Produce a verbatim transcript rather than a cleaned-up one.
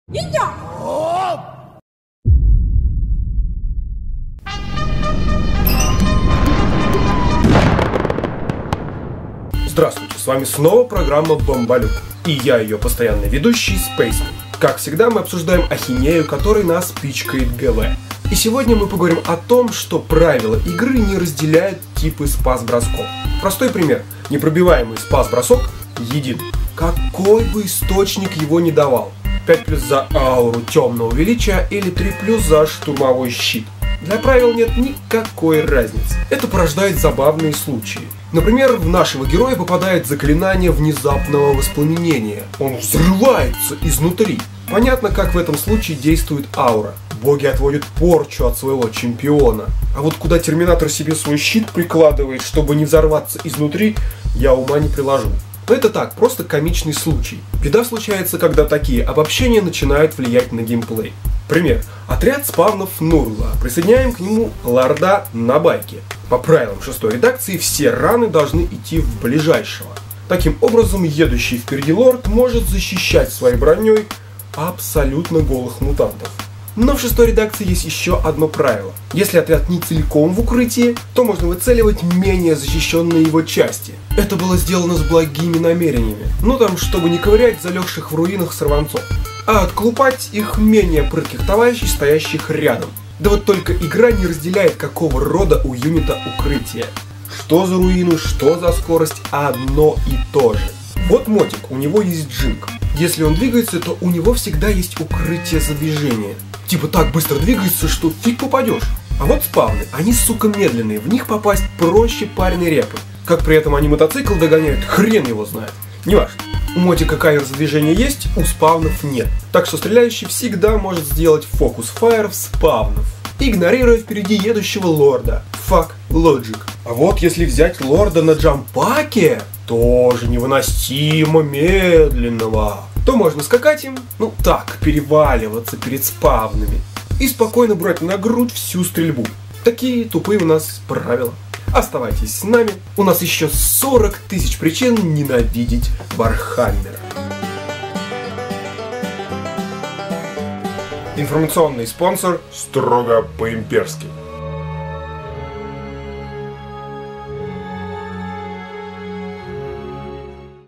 Здравствуйте, с вами снова программа Бомболюб, и я ее постоянный ведущий Spaceman. Как всегда, мы обсуждаем ахинею, которой нас пичкает ГВ. И сегодня мы поговорим о том, что правила игры не разделяют типы спас-бросков. Простой пример. Непробиваемый спас-бросок един. Какой бы источник его ни давал. пять плюс за ауру темного величия или три плюс за штурмовой щит. Для правил нет никакой разницы. Это порождает забавные случаи. Например, в нашего героя попадает заклинание внезапного воспламенения. Он взрывается изнутри. Понятно, как в этом случае действует аура. Боги отводят порчу от своего чемпиона. А вот куда Терминатор себе свой щит прикладывает, чтобы не взорваться изнутри, я ума не приложу. Но это так, просто комичный случай. Беда случается, когда такие обобщения начинают влиять на геймплей. Пример. Отряд спавнов Нурла. Присоединяем к нему лорда на байке. По правилам шестой редакции все раны должны идти в ближайшего. Таким образом, едущий впереди лорд может защищать своей броней абсолютно голых мутантов. Но в шестой редакции есть еще одно правило. Если отряд не целиком в укрытии, то можно выцеливать менее защищенные его части. Это было сделано с благими намерениями. Ну там, чтобы не ковырять залегших в руинах сорванцов, а отколупать их менее прытких товарищей, стоящих рядом. Да вот только игра не разделяет, какого рода у юнита укрытие. Что за руину, что за скорость, одно и то же. Вот мотик, у него есть джинк. Если он двигается, то у него всегда есть укрытие за движение. Типа так быстро двигается, что фиг попадешь. А вот спавны, они, сука, медленные, в них попасть проще пареной репы. Как при этом они мотоцикл догоняют, хрен его знает. Неважно. У мотика кавер за движение есть, у спавнов нет. Так что стреляющий всегда может сделать фокус-фаер в спавнов, игнорируя впереди едущего лорда. Fuck logic. А вот если взять лорда на джампаке, тоже невыносимо медленного, то можно скакать им, ну так, переваливаться перед спавнами и спокойно брать на грудь всю стрельбу. Такие тупые у нас правила. Оставайтесь с нами, у нас еще сорок тысяч причин ненавидеть Вархаммера. Информационный спонсор строго по-имперски.